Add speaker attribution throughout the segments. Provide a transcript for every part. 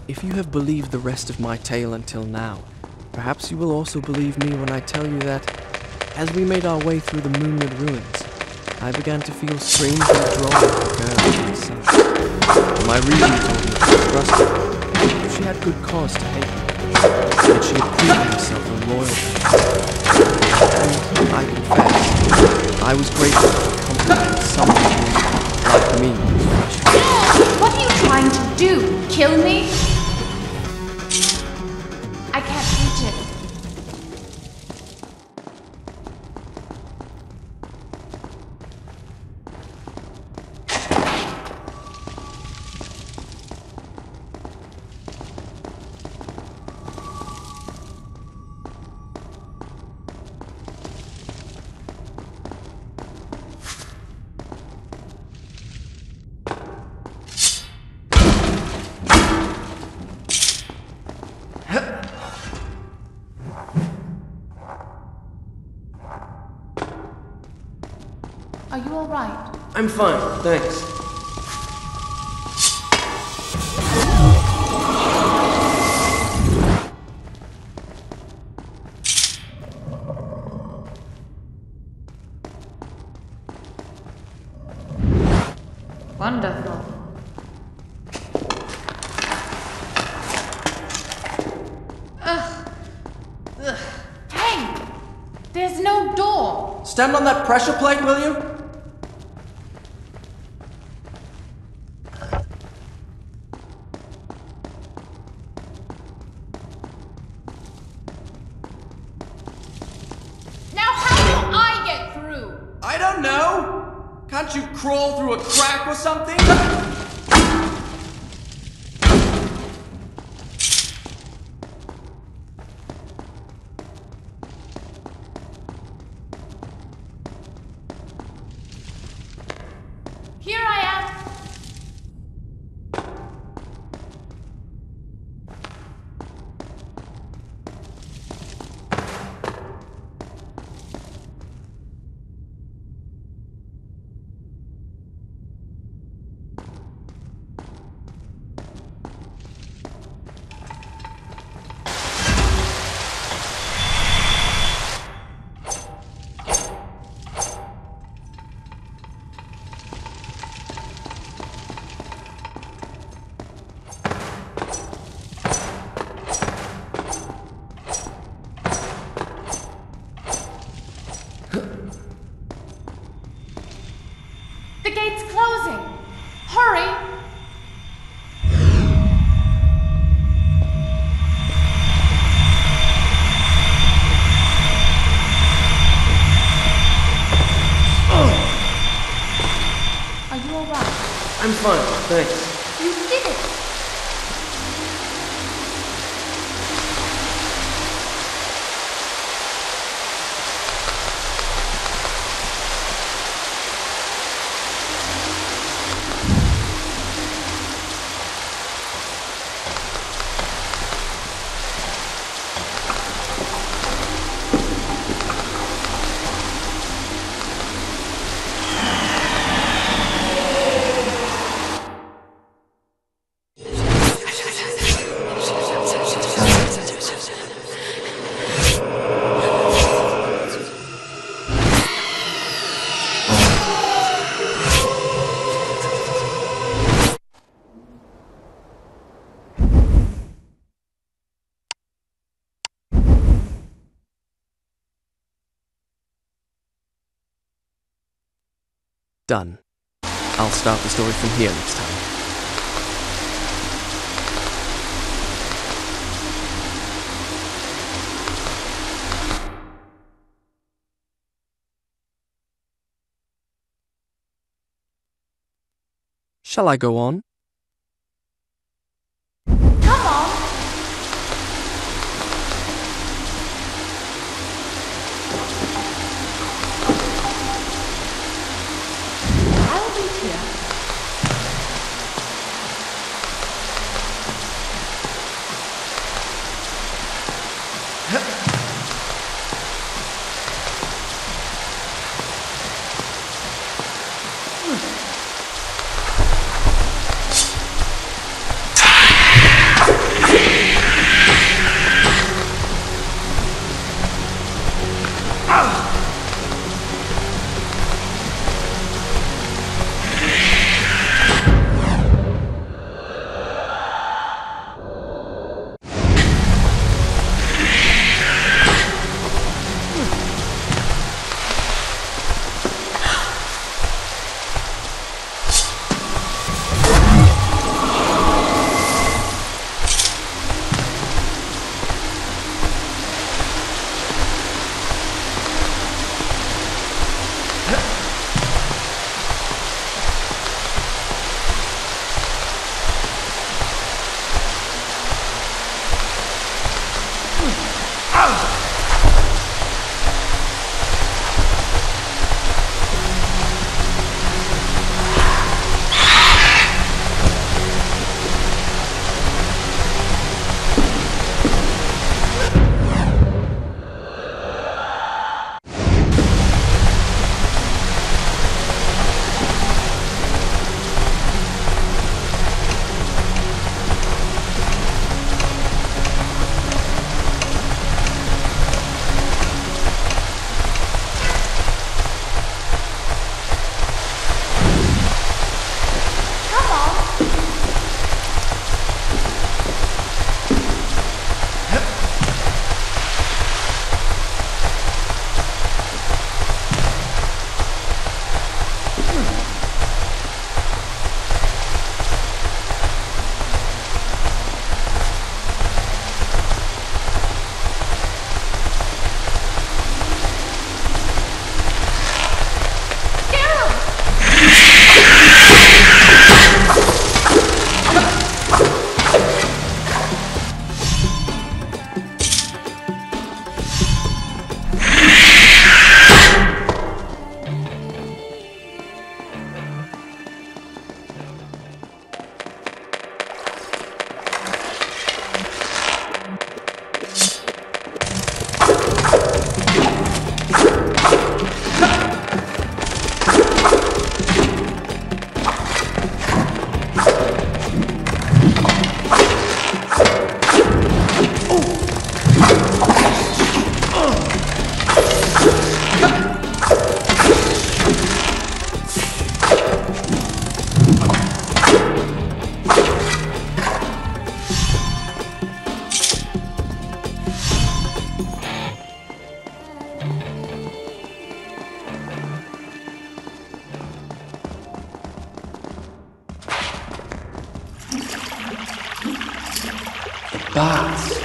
Speaker 1: If you have believed the rest of my tale until now, perhaps you will also believe me when I tell you that, as we made our way through the moonlit ruins, I began to feel strangely drawn to the girl in my sight. My reason told me to trust her. She had good cause to hate me, yet she had proven herself a loyal person. And I confess, I was grateful for the company of someone who, like me,
Speaker 2: What are you trying to do? Kill me? I can't reach it. Are you alright?
Speaker 1: I'm fine, thanks.
Speaker 2: Wonderful. Ugh. Hey! There's no door!
Speaker 1: Stand on that pressure plate, will you? I don't know! Can't you crawl through a crack or something?
Speaker 2: Here I am! The gate's closing! Hurry! Are you alright?
Speaker 1: I'm fine, thanks.
Speaker 2: You did it!
Speaker 1: Done. I'll start the story from here next time. Shall I go on?
Speaker 2: Come on! I'll wait here.
Speaker 3: Bats.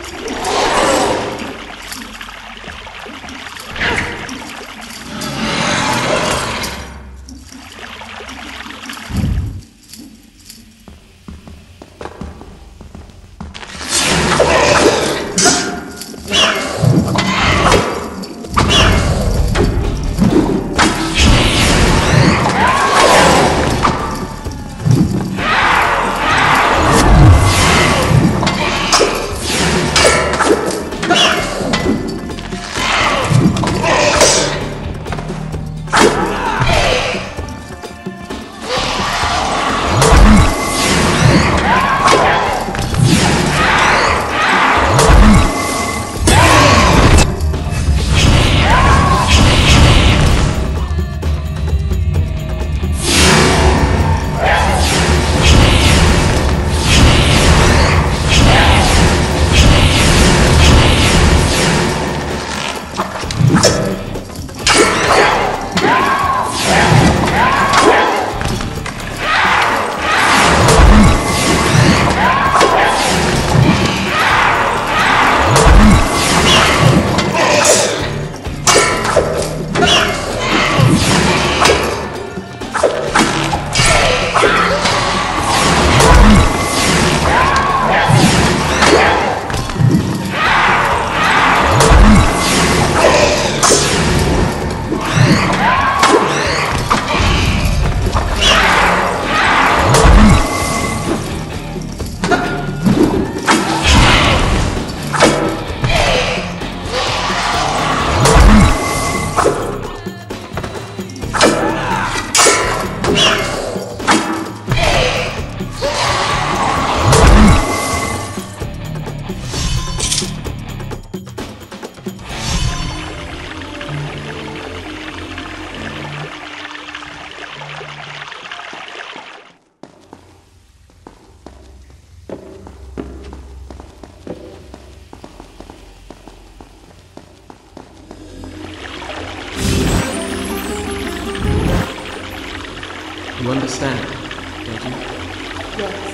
Speaker 1: You understand, don't you?
Speaker 2: Yes.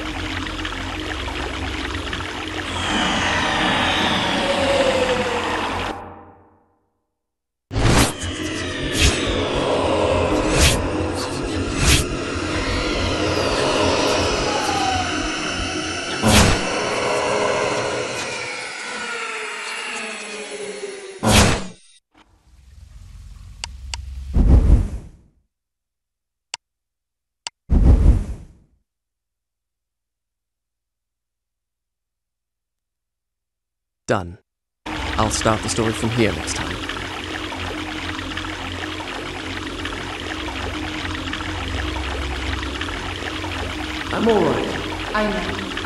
Speaker 1: Done. I'll start the story from here next time.
Speaker 3: I'm alright.
Speaker 2: I know.